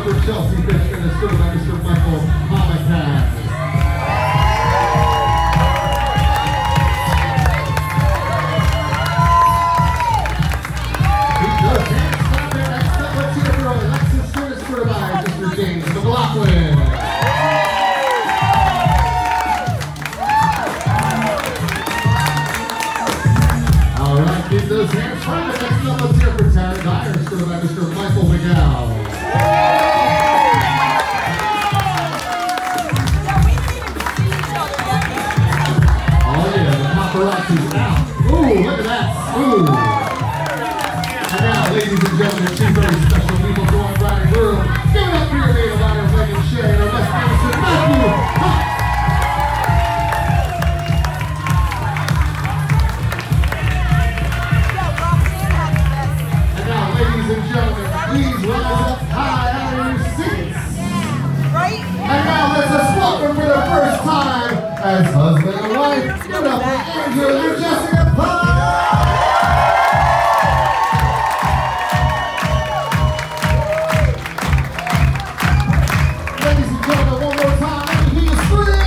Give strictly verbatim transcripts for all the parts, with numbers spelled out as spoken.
for Chelsea Fish and escorted by Mister Michael Hamakan. He does dance down there. Next up, let's hear for Alexis Stewart, escorted by Mister James McLaughlin. All right, keep those hands front. Next up, let's hear for Tara Dyer, escorted by Mister Michael McGow. Paparazzi's out. Ooh, look at that. Ooh. And now, ladies and gentlemen, two very special people going right through. Give it up for your maid of honor, Megan Shea, and our best Anderson, Matthew Hunt. And now, ladies and gentlemen, please rise up high out of your seats. Right? And now, let's just welcome for the first time as husband and wife. Give it up for Andrew and Jessica Pye! Ladies and gentlemen, one more time, let me hear you scream!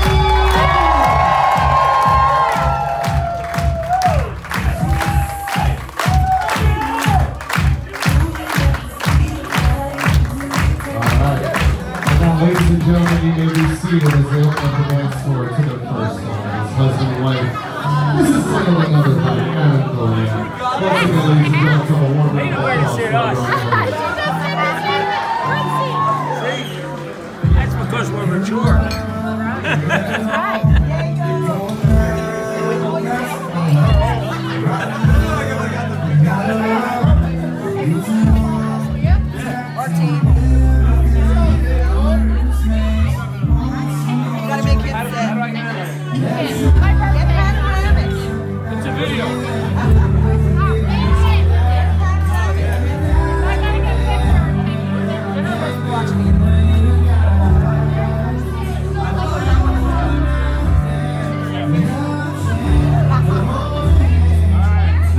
Alright. And now, ladies and gentlemen, you may be seated as they open up the dance floor to their first song as husband and wife. This is Sailing Under by Aaron Gloria. Once again, ladies and gentlemen, from a warm round of applause for our own. See? That's because we're mature. That's right. Our team. You gotta make it set. It's a video. Watch me.